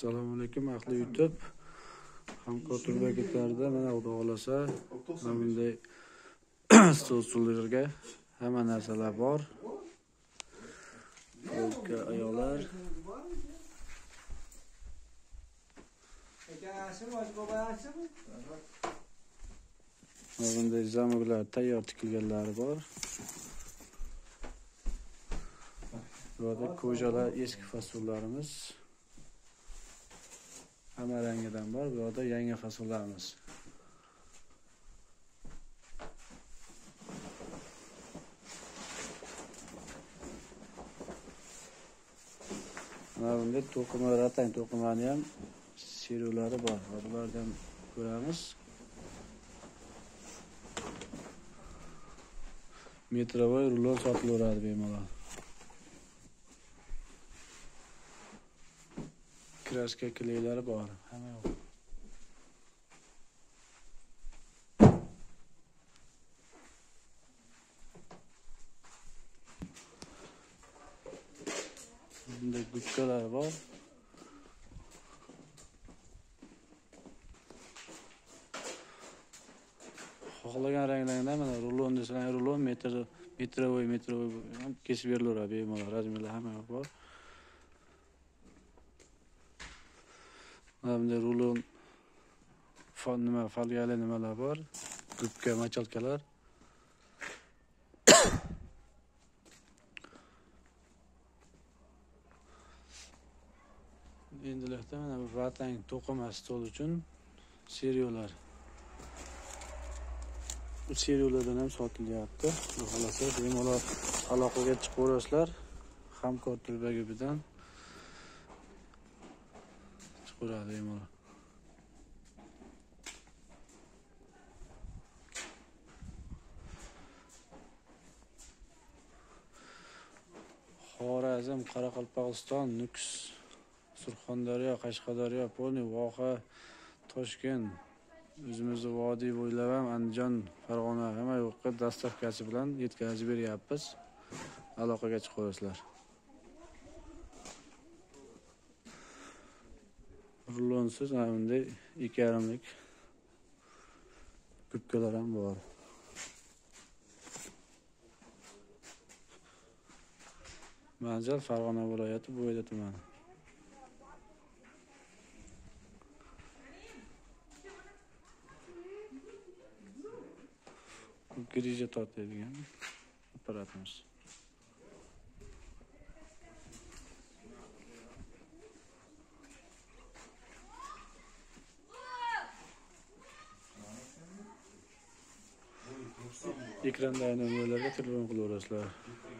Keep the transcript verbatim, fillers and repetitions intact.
Assalomu alaykum ahli YouTube. Hamkor turbaketlarda mana xudo xolasa mana bunday stol-stullarga hamma narsalar bor. Polka ayollar. Mana bunday zamoklar tayyor tikilganlari bor. Burada ko'jalar eski fasollarimiz. Hamma rangidan bor. Bu yerda yangi fasollarimiz. Mana bunda to'qima, ratang to'qimani ham serialari bor. Bulardan ko'ramiz. Metrovoy rulon sotilaveradi bemalol. Kraska kleylari bor. Hamma yo'q. Bunday gubkalar bor. Xohlagan ranglardan mana rulon desang, rulon metr metrovoy metrovoy ham kesib berilaveradi bemalol. Razmerlar hamma yo'q bor. Mana bunday rulon fon nima folgali nimalar bor. Gubka machalkalar. Endilikda mana bu vatang to'qima stol uchun seriyalar. Bu seriyalardan ham sotilyapti. Xohlasa bemalol aloqaga chiqaverasizlar. Hamkor turbagidan chiqaradi bemalol. Xorazm, Qoraqalpog'iston, Nukus, Surxondaryo, Qashqadaryo, Polni, Voha, Toshkent, o'zimizni vodiy bo'ylab ham Andijon, Farg'ona hamma yoqqa dastavkasi bilan yetkazib beryapmiz. Aloqaga chiqaverasizlar. Rulonsiz mana bunday ikki yarimlik gubkalar ham bor. Manzil Farg'ona viloyati Bo'yda tumani. Grija tortadigan apparatimiz. Ekranda aylanmalarga telefon qilaverasizlar.